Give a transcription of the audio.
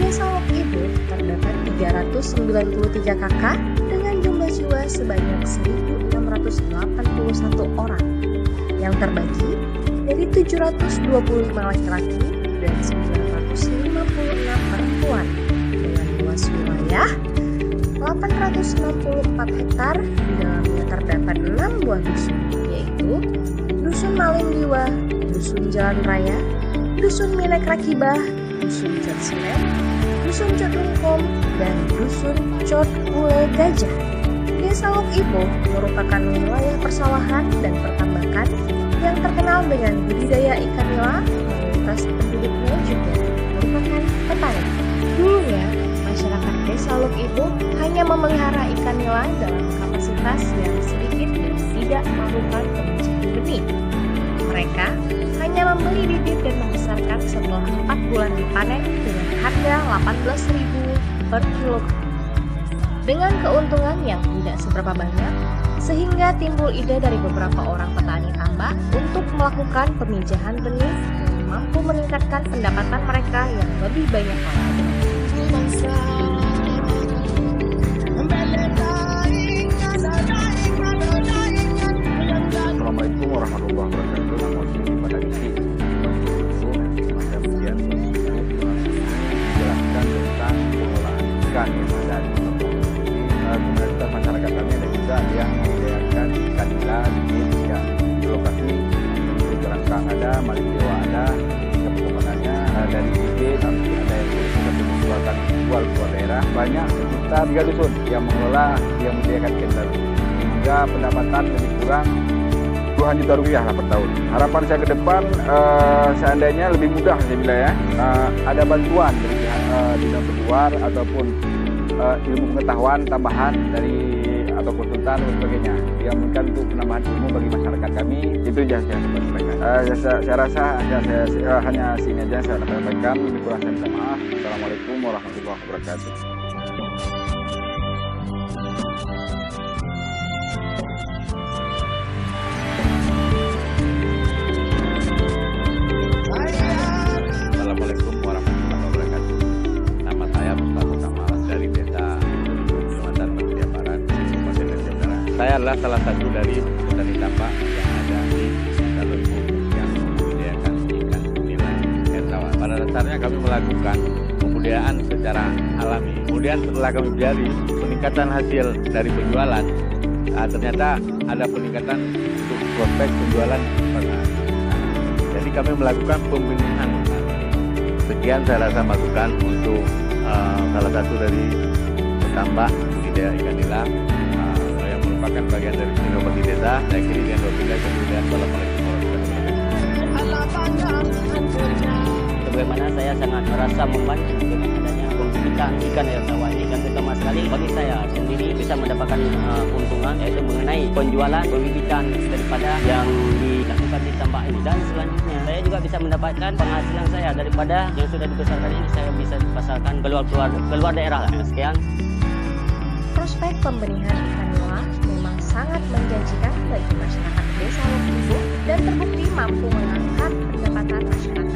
Desa Lok Ibu terdapat 393 kakak dengan jumlah jiwa sebanyak 1.681 orang yang terbagi dari 725 laki-laki dan 956 perempuan dengan luas wilayah 864 hektar. Di dalamnya terdapat 6 buah dusun, yaitu Dusun Maling Diwa, Dusun Jalan Raya, Dusun Minek Rakibah, Dusun Cot Silet, Dusun Cot Lungkom, dan Dusun Cot Ule Gajah. Desa Lok Ibu merupakan wilayah persawahan dan pertambakan yang terkenal dengan budidaya ikan nila. Mayoritas penduduknya juga merupakan petani. Dulunya, masyarakat Desa Lok Ibu hanya memelihara ikan nila dalam kapasitas yang sedikit dan tidak melakukan pemijahan benih. Mereka hanya membeli bibit dan membesarkan setelah 4 bulan dipanen dengan harga 18.000 per kilogram. Dengan keuntungan yang tidak seberapa banyak, sehingga timbul ide dari beberapa orang petani tambak untuk melakukan pemijahan benih yang mampu meningkatkan pendapatan mereka yang lebih banyak lagi. Assalamualaikum warahmatullahi wabarakatuh. Nama saya pada isi kemudian menjelaskan tentang pengelolaan ikan yang ada di komunitas masyarakat kami. Ada juga yang membudidayakan ikan nila di lokasi Jerangkang ada, Maling Dewa ada, kepokokannya dari bibit, tapi ada yang sudah dijualkan jual keluar daerah. Banyak sekitar 3 dusun yang mengelola, yang membudidayakan ikan baru, hingga pendapatan lebih kurang puluhan juta rupiah lah per tahun. Harapan saya ke depan, seandainya lebih mudah saya bilang ya, ada bantuan dari pihak dinas luar ataupun ilmu pengetahuan tambahan dari atau konsultan dan sebagainya yang mungkin untuk penambahan ilmu bagi masyarakat kami. Itu saja saya sampaikan. Saya rasa saya hanya sini aja saya sampaikan. Lebih kurang saya minta maaf. Assalamualaikum warahmatullahi wabarakatuh. Assalamualaikum warahmatullahi wabarakatuh. Nama saya Mustafa Kamal dari Desa Kecamatan Madia Barat, Kabupaten Aceh Utara. Saya adalah salah satu dari petani tambak yang ada di Desa Lok Ibu yang membudidayakan ikan nila air tawar. Pada dasarnya kami melakukan pembudidayaan secara alami. Kemudian setelah kami pelajari peningkatan hasil dari penjualan, ternyata ada peningkatan untuk prospek penjualan. Jadi kami melakukan pembinaan. Sekian saya rasa masukan untuk salah satu dari petambak budidaya ikan nila yang merupakan bagian dari inovasi desa. Saya kira dengan wabillahi taufiq. Assalamualaikum warahmatullahi wabarakatuh. Bagaimana saya sangat merasa membantu dengan adanya pembibitan ikan air tawar ini, kan terutama sekali bagi saya sendiri bisa mendapatkan keuntungan, yaitu mengenai penjualan pembibitan daripada yang dilakukan di tambak ini, dan selanjutnya saya juga bisa mendapatkan penghasilan saya daripada yang sudah dibesarkan ini, saya bisa dipasarkan keluar daerah lah. Sekian. Prospek pembenihan ikan nila memang sangat menjanjikan bagi masyarakat Desa Lok Ibu dan terbukti mampu mengangkat pendapatan masyarakat.